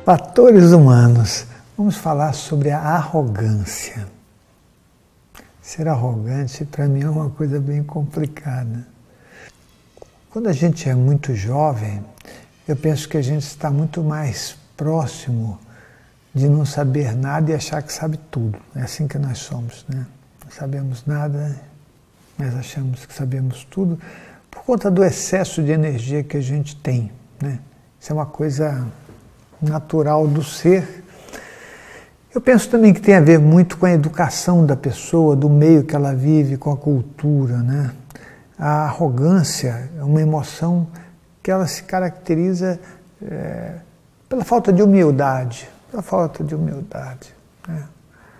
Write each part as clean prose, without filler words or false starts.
Fatores humanos. Vamos falar sobre a arrogância. Ser arrogante, para mim, é uma coisa bem complicada. Quando a gente é muito jovem, eu penso que a gente está muito mais próximo de não saber nada e achar que sabe tudo. É assim que nós somos, né? Não sabemos nada, mas achamos que sabemos tudo por conta do excesso de energia que a gente tem, né? Isso é uma coisa natural do ser. Eu penso também que tem a ver muito com a educação da pessoa, do meio que ela vive, com a cultura, né? A arrogância é uma emoção que ela se caracteriza pela falta de humildade, né?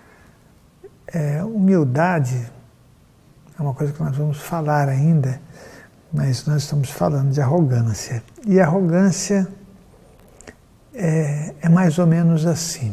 Humildade é uma coisa que nós vamos falar ainda, mas nós estamos falando de arrogância. E a arrogância é mais ou menos assim.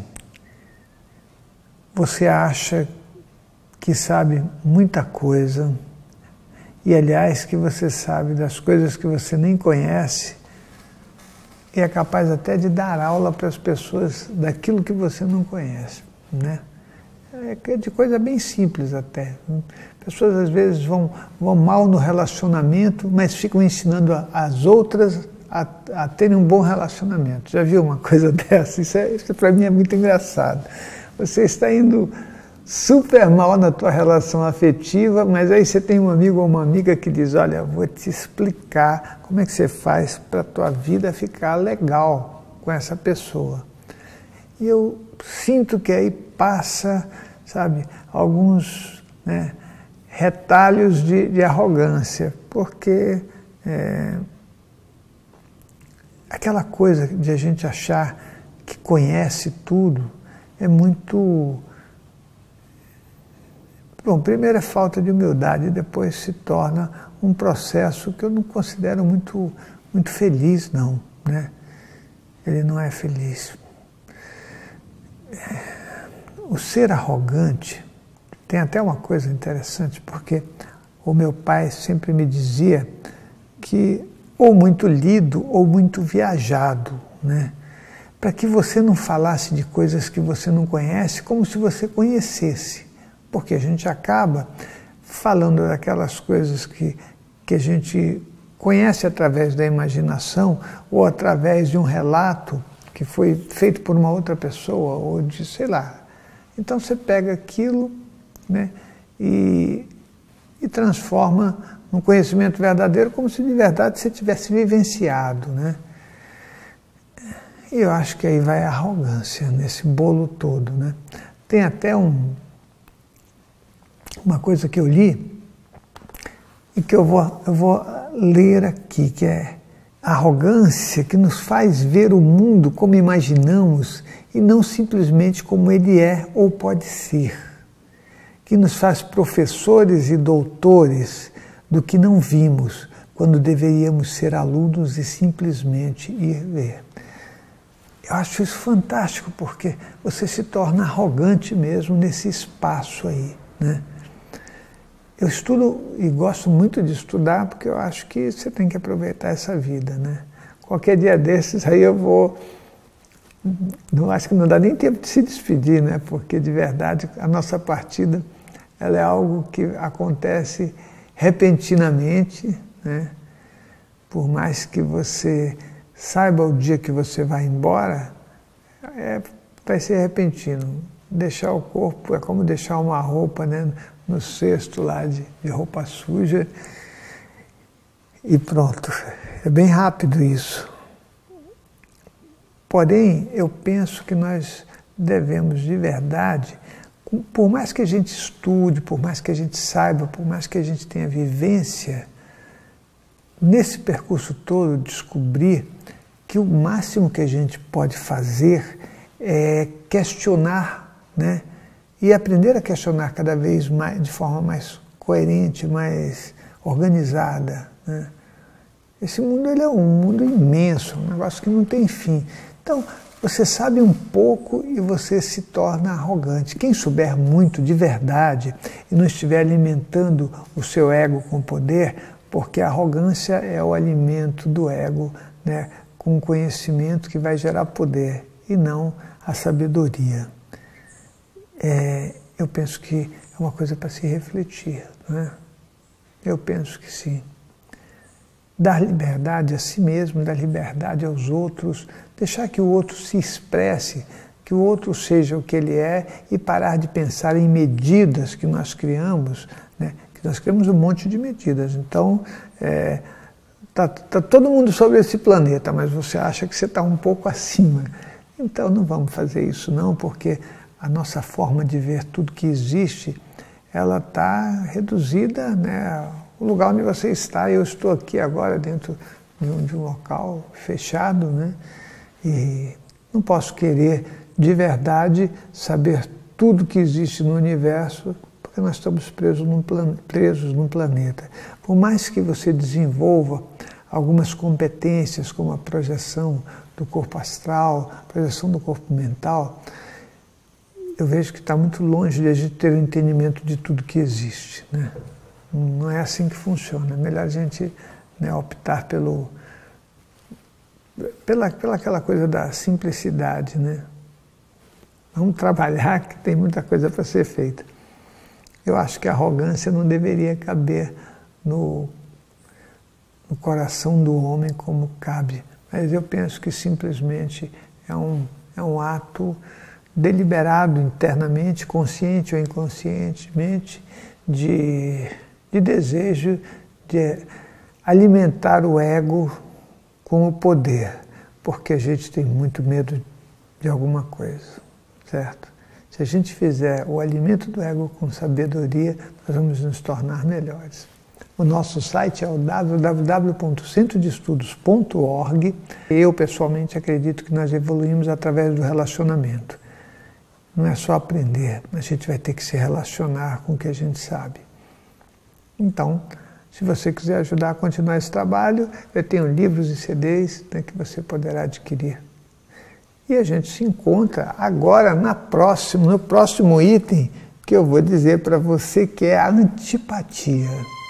Você acha que sabe muita coisa, e aliás que você sabe das coisas que você nem conhece, e é capaz até de dar aula para as pessoas daquilo que você não conhece, né? É de coisa bem simples até. Pessoas às vezes vão mal no relacionamento, mas ficam ensinando as outras a terem um bom relacionamento. Já viu uma coisa dessa? Isso para mim é muito engraçado. Você está indo super mal na tua relação afetiva, mas aí você tem um amigo ou uma amiga que diz, olha, vou te explicar como é que você faz para a tua vida ficar legal com essa pessoa. E eu sinto que aí passa, sabe, alguns, né, retalhos de arrogância, porque aquela coisa de a gente achar que conhece tudo é muito... Bom, primeiro é falta de humildade, depois se torna um processo que eu não considero muito feliz, não, né? Ele não é feliz. O ser arrogante tem até uma coisa interessante, porque o meu pai sempre me dizia que ou muito lido ou muito viajado, né? Para que você não falasse de coisas que você não conhece como se você conhecesse. Porque a gente acaba falando daquelas coisas que a gente conhece através da imaginação ou através de um relato que foi feito por uma outra pessoa ou de, sei lá. Então você pega aquilo, né, e transforma num conhecimento verdadeiro como se de verdade você tivesse vivenciado, né? E eu acho que aí vai a arrogância nesse bolo todo, né? Tem até uma coisa que eu li e que eu vou ler aqui, que é a arrogância que nos faz ver o mundo como imaginamos e não simplesmente como ele é ou pode ser, que nos faz professores e doutores do que não vimos, quando deveríamos ser alunos e simplesmente ir ver. Eu acho isso fantástico, porque você se torna arrogante mesmo nesse espaço aí, né? Eu estudo e gosto muito de estudar, porque eu acho que você tem que aproveitar essa vida, né? Qualquer dia desses aí eu vou... Não acho que não dá nem tempo de se despedir, né? Porque de verdade a nossa partida ela é algo que acontece repentinamente, né? Por mais que você saiba o dia que você vai embora, vai ser repentino. Deixar o corpo é como deixar uma roupa, né, no cesto lá de roupa suja e pronto. É bem rápido isso. Porém, eu penso que nós devemos de verdade, por mais que a gente estude, por mais que a gente saiba, por mais que a gente tenha vivência, nesse percurso todo descobrir que o máximo que a gente pode fazer é questionar, né? E aprender a questionar cada vez mais, de forma mais coerente, mais organizada, né? Esse mundo ele é um mundo imenso, um negócio que não tem fim. Então, você sabe um pouco e você se torna arrogante. Quem souber muito de verdade e não estiver alimentando o seu ego com poder, porque a arrogância é o alimento do ego, né, com conhecimento que vai gerar poder. e não a sabedoria. Eu penso que é uma coisa para se refletir, não é? Eu penso que sim. Dar liberdade a si mesmo, dar liberdade aos outros, deixar que o outro se expresse, que o outro seja o que ele é e parar de pensar em medidas que nós criamos, né? Que nós criamos um monte de medidas. Então, tá todo mundo sobre esse planeta, mas você acha que você está um pouco acima. Então não vamos fazer isso não, porque a nossa forma de ver tudo que existe, ela está reduzida, né? O lugar onde você está, eu estou aqui agora dentro de um local fechado, né? E não posso querer de verdade saber tudo que existe no universo, porque nós estamos presos num planeta. Por mais que você desenvolva algumas competências, como a projeção do corpo astral, a projeção do corpo mental, eu vejo que está muito longe de a gente ter o entendimento de tudo que existe, né? Não é assim que funciona. É melhor a gente, né, optar pela aquela coisa da simplicidade, né? Vamos trabalhar, que tem muita coisa para ser feita. Eu acho que a arrogância não deveria caber no coração do homem como cabe, mas eu penso que simplesmente é um ato deliberado internamente, consciente ou inconscientemente, de desejo de alimentar o ego com o poder, porque a gente tem muito medo de alguma coisa, certo? Se a gente fizer o alimento do ego com sabedoria, nós vamos nos tornar melhores. O nosso site é o www.centrodeestudos.org. Eu, pessoalmente, acredito que nós evoluímos através do relacionamento. Não é só aprender, a gente vai ter que se relacionar com o que a gente sabe. Então, se você quiser ajudar a continuar esse trabalho, eu tenho livros e CDs, né, que você poderá adquirir. E a gente se encontra agora no próximo item, que eu vou dizer para você, que é a antipatia.